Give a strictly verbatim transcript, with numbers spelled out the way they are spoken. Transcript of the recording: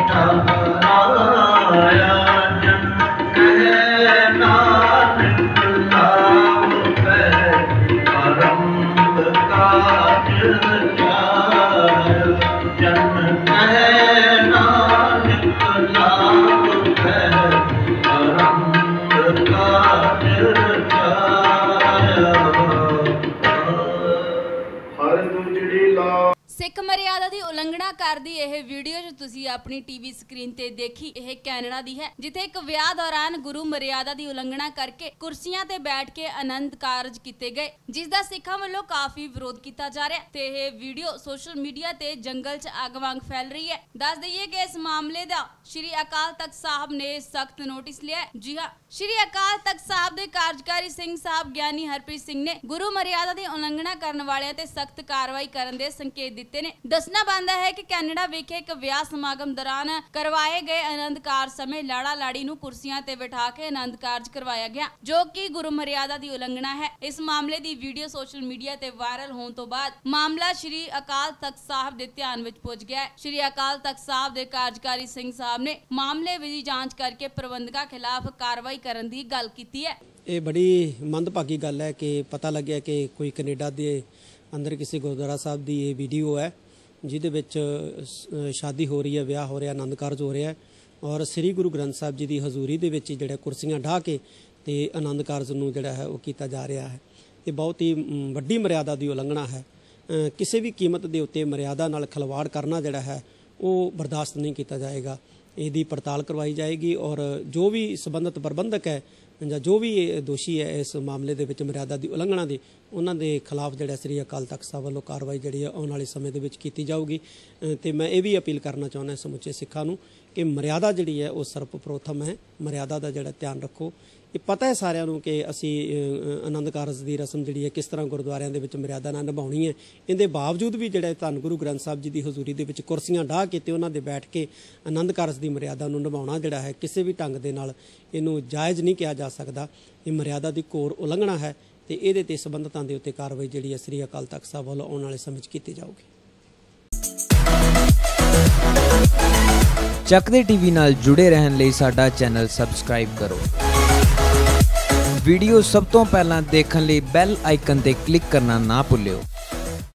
सिख मर्यादा की उलंघना करदी यह वीडियो जो तुसी अपनी टीवी स्क्रीन ते देखी, यह कैनेडा दी है, जिथे एक विआह दौरान गुरु मर्यादा की उलंघना करके कुर्सियां ते बैठ के आनंद कारज किए गए, जिसका सिखां वालों काफी विरोध किया जा रहा है ते यह वीडियो सोशल मीडिया ते जंगल च अग वांग फैल रही है। दस दईए कि इस मामले का श्री अकाल तख्त साहब ने सख्त नोटिस लिया है। जी हाँ, श्री अकाल तख्त साहब के कार्यकारी सिंह साहब ज्ञानी हरप्रीत सिंह ने गुरु मर्यादा की उलंघना करने वाले ते सख्त कार्रवाई करने के संकेत दिते ने। दसना बनता है कि कैनेडा विखे एक विआह समागम दौरान करवाए गए आनंद कारज समय लाड़ा लाड़ी नूं कुर्सियां ते बिठा के आनंद कारज करवाया गया, जो कि गुरु मर्यादा की उलंघना है। इस मामले की वीडियो सोशल मीडिया ते वायरल होने तो बाद मामला श्री अकाल तख्त साहब के ध्यान विच पहुंच गया है। श्री अकाल तख्त साहब के कार्यकारी सिंह साहब ने मामले की जांच करके प्रबंधकों खिलाफ कार्रवाई करने की गल की है। ये बड़ी मंदभागी गल है कि पता लग्या कि कोई कनेडा के अंदर किसी गुरुद्वारा साहब की ये वीडियो है जिहदे विच शादी हो रही है, विआह हो रहा, आनंद कारज हो रहा है और श्री गुरु ग्रंथ साहब जी की हजूरी दे विच जिहड़े कुर्सियां ढाह के ते आनंद कारज नूं जिहड़ा है वो कीता जा रहा है। ये बहुत ही वड्डी मर्यादा की उलंघना है। किसी भी कीमत के उत्ते मर्यादा नाल खिलवाड़ करना जिहड़ा है वो बर्दाश्त नहीं किया जाएगा। इसकी पड़ताल करवाई जाएगी और जो भी संबंधित प्रबंधक है या जो भी दोषी है इस मामले दे विच मर्यादा की उलंघना की, उन्हां दे खिलाफ जिहड़ा श्री अकाल तख्त साहब वालों कार्रवाई जिहड़ी है आने वाले समय दे विच कीती जाऊगी। ते मैं ये भी अपील करना चाहुंदा समुचे सिखां नूं कि मर्यादा जिहड़ी है वो सर्वप्रथम है। मर्यादा का जिहड़ा ध्यान रखो। ये पता है सारिਆਂ ਨੂੰ कि असी आनंद कारज की रस्म जिहड़ी है किस तरह गुरुद्वारिਆਂ ਦੇ ਵਿੱਚ मर्यादा ਨਾਲ ਨਿਭਾਉਣੀ ਹੈ। ਇਹਦੇ ਬਾਵਜੂਦ ਵੀ ਜਿਹੜਾ ਧੰਨ ਗੁਰੂ ਗ੍ਰੰਥ ਸਾਹਿਬ ਜੀ ਦੀ ਹਜ਼ੂਰੀ ਦੇ ਵਿੱਚ ਕੁਰਸੀਆਂ ਢਾਹ ਕੇ ਤੇ ਉਹਨਾਂ ਦੇ ਬੈਠ ਕੇ ਆਨੰਦ ਕਾਰਜ ਦੀ ਮर्यादा ਨੂੰ ਨਿਭਾਉਣਾ ਜਿਹੜਾ ਹੈ ਕਿਸੇ ਵੀ ਢੰਗ ਦੇ ਨਾਲ ਇਹਨੂੰ ਜਾਇਜ਼ ਨਹੀਂ ਕਿਹਾ ਜਾ ਸਕਦਾ। ਇਹ ਮर्यादा ਦੀ ਘੋਰ ਉਲੰਘਣਾ ਹੈ ਤੇ ਇਹਦੇ ਤੇ ਸੰਬੰਧਤਾਂ ਦੇ ਉੱਤੇ ਕਾਰਵਾਈ ਜਿਹੜੀ ਹੈ ਸ੍ਰੀ ਅਕਾਲ ਤਖਤ ਸਾਹਿਬ ਵੱਲੋਂ ਆਉਣ ਵਾਲੇ ਸਮੇਂ 'ਚ ਕੀਤੀ ਜਾਊਗੀ। ਚੱਕਦੇ ਟੀਵੀ ਨਾਲ ਜੁੜੇ ਰਹਿਣ ਲਈ ਸਾਡਾ ਚੈਨਲ ਸਬਸਕ੍ਰਾਈਬ ਕਰੋ। वीडियो सब तो पहला देखने लिए बेल आइकन ते क्लिक करना ना भूलियो।